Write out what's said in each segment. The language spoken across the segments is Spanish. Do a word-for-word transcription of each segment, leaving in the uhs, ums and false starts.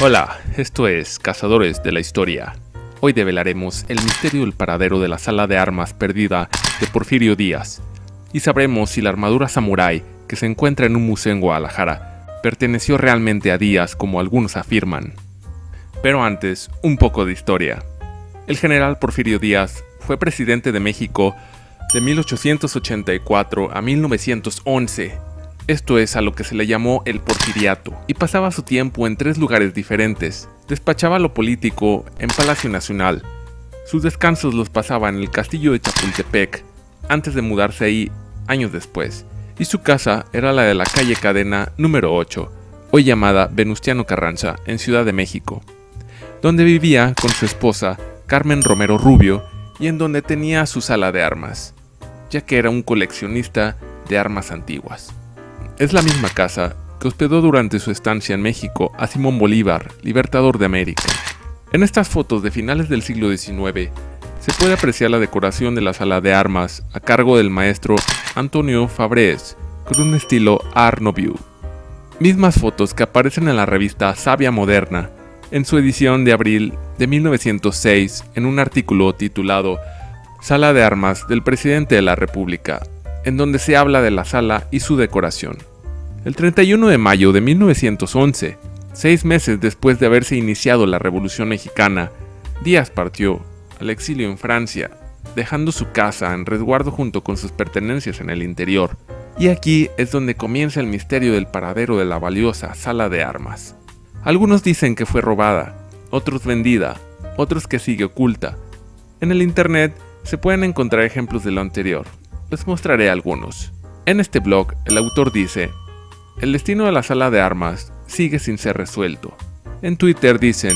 Hola, esto es Cazadores de la Historia. Hoy develaremos el misterio del paradero de la sala de armas perdida de Porfirio Díaz y sabremos si la armadura samurái que se encuentra en un museo en Guadalajara perteneció realmente a Díaz como algunos afirman. Pero antes, un poco de historia. El general Porfirio Díaz fue presidente de México de mil ochocientos ochenta y cuatro a mil novecientos once. Esto es a lo que se le llamó el Porfiriato, y pasaba su tiempo en tres lugares diferentes. Despachaba lo político en Palacio Nacional. Sus descansos los pasaba en el castillo de Chapultepec, antes de mudarse ahí años después, y su casa era la de la calle Cadena número ocho, hoy llamada Venustiano Carranza, en Ciudad de México, donde vivía con su esposa Carmen Romero Rubio y en donde tenía su sala de armas, ya que era un coleccionista de armas antiguas. Es la misma casa que hospedó durante su estancia en México a Simón Bolívar, libertador de América. En estas fotos de finales del siglo diecinueve se puede apreciar la decoración de la sala de armas a cargo del maestro Antonio Fabrés, con un estilo Art Nouveau. Mismas fotos que aparecen en la revista Sabia Moderna, en su edición de abril de mil novecientos seis, en un artículo titulado Sala de Armas del Presidente de la República, en donde se habla de la sala y su decoración. El treinta y uno de mayo de mil novecientos once, seis meses después de haberse iniciado la Revolución Mexicana, Díaz partió al exilio en Francia, dejando su casa en resguardo junto con sus pertenencias en el interior. Y aquí es donde comienza el misterio del paradero de la valiosa sala de armas. Algunos dicen que fue robada, otros vendida, otros que sigue oculta. En el internet se pueden encontrar ejemplos de lo anterior. Les mostraré algunos. En este blog, el autor dice: el destino de la sala de armas sigue sin ser resuelto. En Twitter dicen: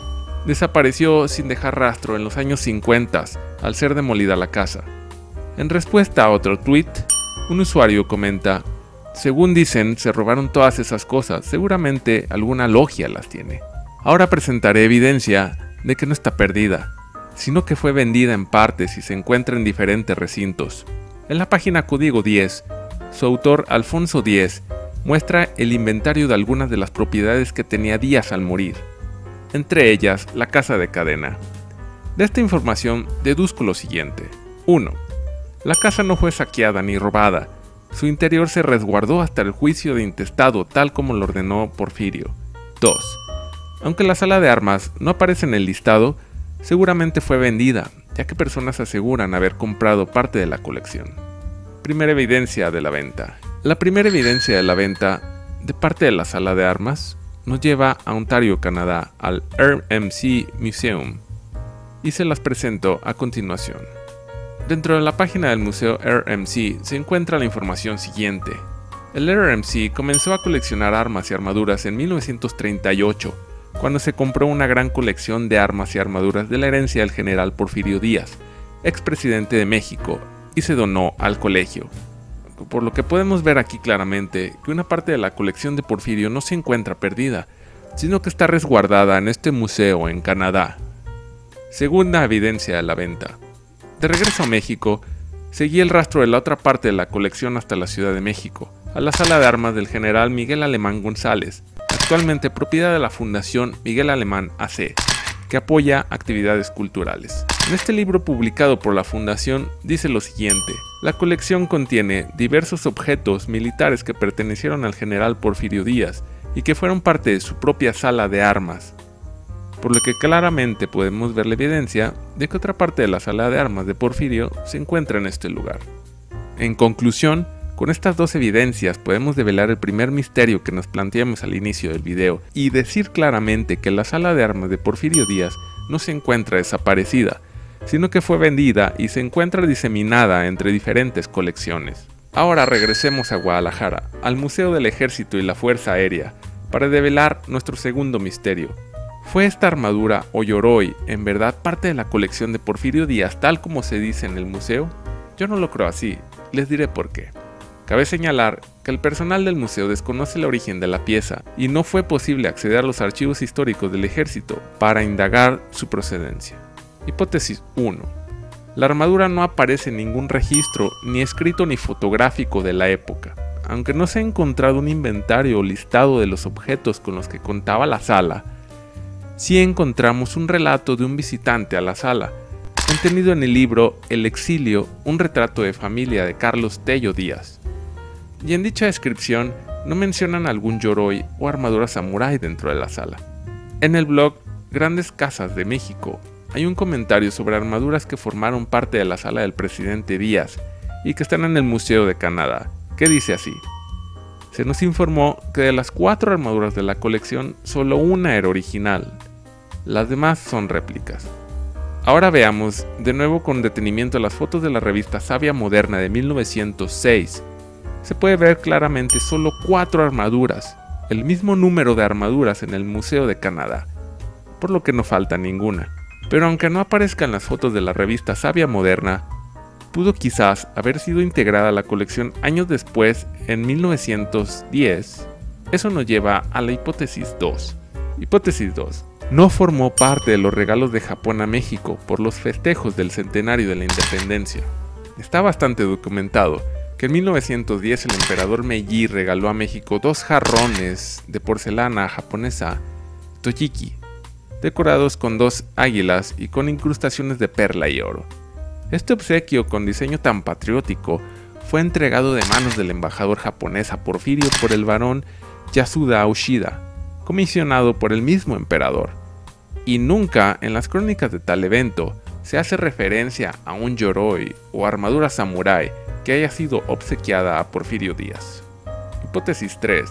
desapareció sin dejar rastro en los años cincuenta al ser demolida la casa. En respuesta a otro tweet, un usuario comenta: según dicen, se robaron todas esas cosas, seguramente alguna logia las tiene. Ahora presentaré evidencia de que no está perdida, sino que fue vendida en partes y se encuentra en diferentes recintos. En la página Código diez, su autor Alfonso Díez muestra el inventario de algunas de las propiedades que tenía Díaz al morir, entre ellas la casa de Cadena. De esta información deduzco lo siguiente. uno. La casa no fue saqueada ni robada, su interior se resguardó hasta el juicio de intestado tal como lo ordenó Porfirio. dos. Aunque la sala de armas no aparece en el listado, seguramente fue vendida, ya que personas aseguran haber comprado parte de la colección. Primera evidencia de la venta. La primera evidencia de la venta de parte de la sala de armas nos lleva a Ontario, Canadá, al R M C Museum, y se las presento a continuación. Dentro de la página del Museo R M C se encuentra la información siguiente. El R M C comenzó a coleccionar armas y armaduras en mil novecientos treinta y ocho, cuando se compró una gran colección de armas y armaduras de la herencia del general Porfirio Díaz, expresidente de México, y se donó al colegio. Por lo que podemos ver aquí claramente que una parte de la colección de Porfirio no se encuentra perdida, sino que está resguardada en este museo en Canadá. Segunda evidencia de la venta. De regreso a México, seguí el rastro de la otra parte de la colección hasta la Ciudad de México, a la sala de armas del general Miguel Alemán González, actualmente propiedad de la Fundación Miguel Alemán A C, que apoya actividades culturales. En este libro publicado por la Fundación dice lo siguiente: la colección contiene diversos objetos militares que pertenecieron al general Porfirio Díaz y que fueron parte de su propia sala de armas, por lo que claramente podemos ver la evidencia de que otra parte de la sala de armas de Porfirio se encuentra en este lugar. En conclusión, con estas dos evidencias podemos develar el primer misterio que nos planteamos al inicio del video y decir claramente que la sala de armas de Porfirio Díaz no se encuentra desaparecida, sino que fue vendida y se encuentra diseminada entre diferentes colecciones. Ahora regresemos a Guadalajara, al Museo del Ejército y la Fuerza Aérea, para develar nuestro segundo misterio. ¿Fue esta armadura o yoroi en verdad parte de la colección de Porfirio Díaz tal como se dice en el museo? Yo no lo creo así, les diré por qué. Cabe señalar que el personal del museo desconoce el origen de la pieza y no fue posible acceder a los archivos históricos del ejército para indagar su procedencia. Hipótesis uno. La armadura no aparece en ningún registro, ni escrito ni fotográfico de la época. Aunque no se ha encontrado un inventario o listado de los objetos con los que contaba la sala, sí encontramos un relato de un visitante a la sala, contenido en el libro El exilio, un retrato de familia de Carlos Tello Díaz. Y en dicha descripción no mencionan algún yoroi o armadura samurái dentro de la sala. En el blog Grandes Casas de México hay un comentario sobre armaduras que formaron parte de la sala del presidente Díaz y que están en el Museo de Canadá, que dice así: se nos informó que de las cuatro armaduras de la colección, solo una era original, las demás son réplicas. Ahora veamos de nuevo con detenimiento las fotos de la revista Sabia Moderna de mil novecientos seis. Se puede ver claramente solo cuatro armaduras, el mismo número de armaduras en el Museo de Canadá, por lo que no falta ninguna. Pero aunque no aparezcan las fotos de la revista Sabia Moderna, pudo quizás haber sido integrada a la colección años después, en mil novecientos diez. Eso nos lleva a la hipótesis dos. Hipótesis dos. No formó parte de los regalos de Japón a México por los festejos del centenario de la independencia. Está bastante documentado que en mil novecientos diez el emperador Meiji regaló a México dos jarrones de porcelana japonesa Toyiki, decorados con dos águilas y con incrustaciones de perla y oro. Este obsequio con diseño tan patriótico fue entregado de manos del embajador japonés a Porfirio por el barón Yasuda Ushida, comisionado por el mismo emperador. Y nunca en las crónicas de tal evento se hace referencia a un yoroi o armadura samurái que haya sido obsequiada a Porfirio Díaz. Hipótesis tres.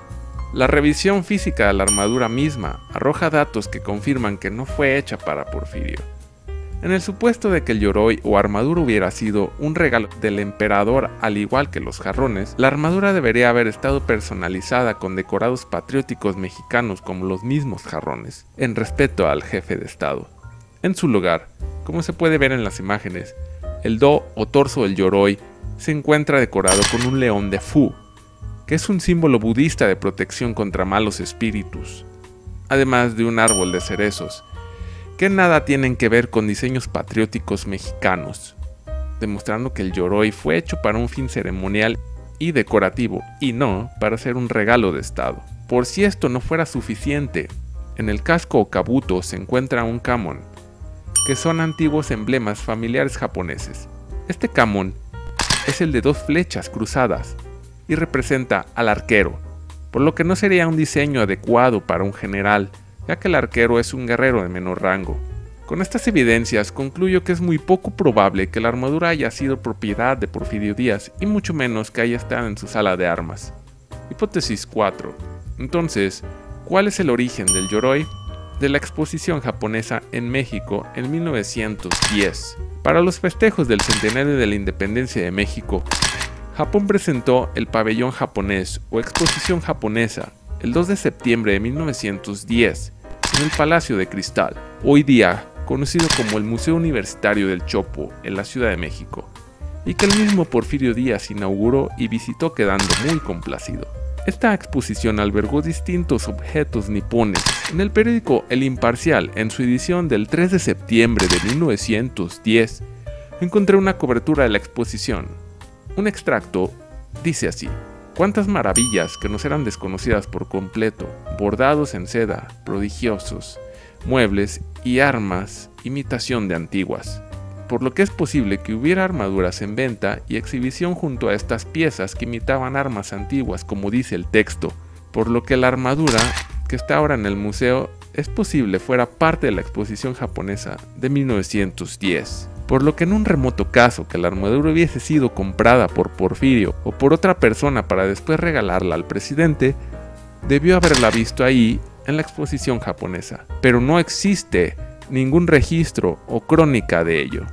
La revisión física de la armadura misma arroja datos que confirman que no fue hecha para Porfirio. En el supuesto de que el yoroi o armadura hubiera sido un regalo del emperador al igual que los jarrones, la armadura debería haber estado personalizada con decorados patrióticos mexicanos como los mismos jarrones, en respeto al jefe de estado. En su lugar, como se puede ver en las imágenes, el do o torso del yoroi se encuentra decorado con un león de Fu, que es un símbolo budista de protección contra malos espíritus, además de un árbol de cerezos, que nada tienen que ver con diseños patrióticos mexicanos, demostrando que el yoroi fue hecho para un fin ceremonial y decorativo, y no para ser un regalo de estado. Por si esto no fuera suficiente, en el casco o kabuto se encuentra un kamon, que son antiguos emblemas familiares japoneses. Este kamon es el de dos flechas cruzadas y representa al arquero, por lo que no sería un diseño adecuado para un general, ya que el arquero es un guerrero de menor rango. Con estas evidencias concluyo que es muy poco probable que la armadura haya sido propiedad de Porfirio Díaz y mucho menos que haya estado en su sala de armas. Hipótesis cuatro. Entonces, ¿cuál es el origen del yoroi? De la exposición japonesa en México en mil novecientos diez. Para los festejos del centenario de la independencia de México, Japón presentó el pabellón japonés o exposición japonesa el dos de septiembre de mil novecientos diez, en el Palacio de Cristal, hoy día conocido como el Museo Universitario del Chopo, en la Ciudad de México, y que el mismo Porfirio Díaz inauguró y visitó quedando muy complacido. Esta exposición albergó distintos objetos nipones. En el periódico El Imparcial, en su edición del tres de septiembre de mil novecientos diez, encontré una cobertura de la exposición. Un extracto dice así: cuántas maravillas que nos eran desconocidas por completo, bordados en seda, prodigiosos, muebles y armas, imitación de antiguas. Por lo que es posible que hubiera armaduras en venta y exhibición junto a estas piezas que imitaban armas antiguas, como dice el texto, por lo que la armadura que está ahora en el museo es posible fuera parte de la exposición japonesa de mil novecientos diez. Por lo que en un remoto caso que la armadura hubiese sido comprada por Porfirio o por otra persona para después regalarla al presidente, debió haberla visto ahí en la exposición japonesa, pero no existe ningún registro o crónica de ello.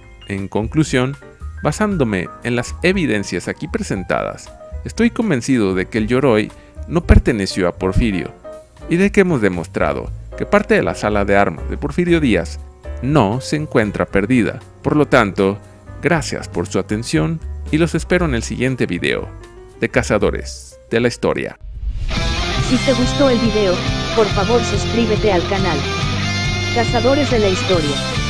En conclusión, basándome en las evidencias aquí presentadas, estoy convencido de que el yoroi no perteneció a Porfirio, y de que hemos demostrado que parte de la sala de armas de Porfirio Díaz no se encuentra perdida. Por lo tanto, gracias por su atención y los espero en el siguiente video de Cazadores de la Historia. Si te gustó el video, por favor suscríbete al canal Cazadores de la Historia.